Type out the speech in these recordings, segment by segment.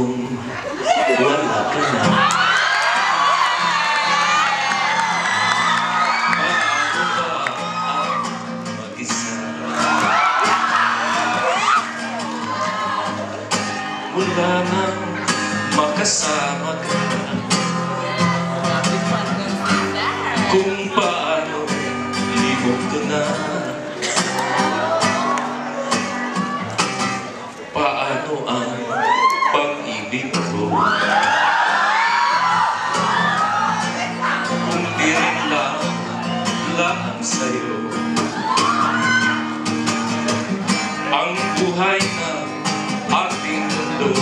kung wala ka na? Paano ba ang mag-isa? Mula nang makasama ka, kung paano libog ko na. Paano ang pag-ibig ko kung di rin lang sa'yo? Ang buhay na ating mundo,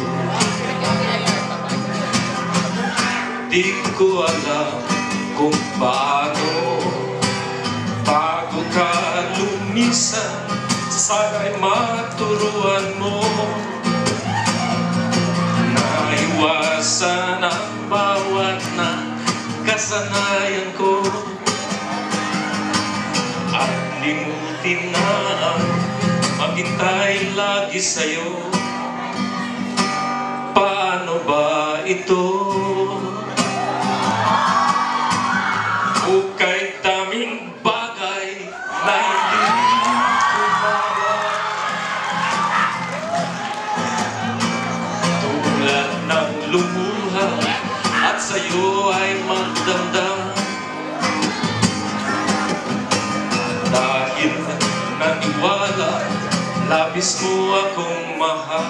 di ko alam kung paano. Bago ka lumisan, sana'y maturuan mo na iwasan ang bawat na kasanayan ko, at limutin na ang maghintay lagi sa'yo. Paano ba ito? O kahit daming bagay na hindi kumawa, tulad ng lumuha at sa'yo ay magdamdam, dahil naniwala labis mo akong mahal.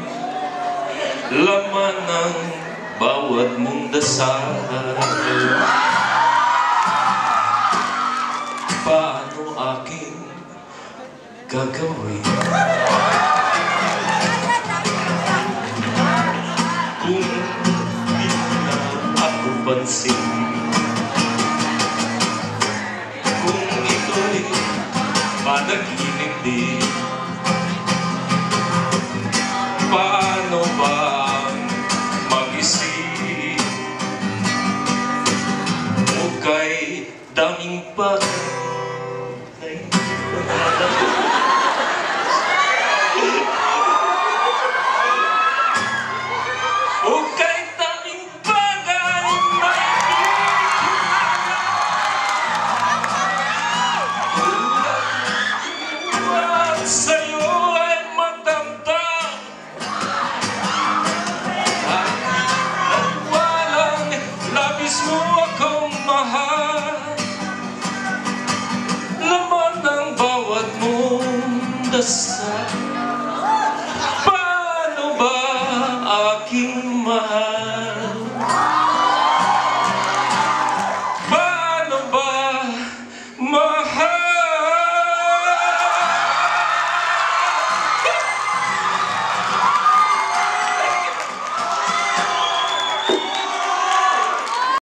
Laman ng bawat mong dasal, paano aking gagawin kung di na ako pansin? Kung ito'y panaginip din, paano ba mag-isip o kay daming o kahit daming bagay na tulad sa'yo ay magdamdam, at walang labis mo akong mahal. Laman ng bawat mong dasal,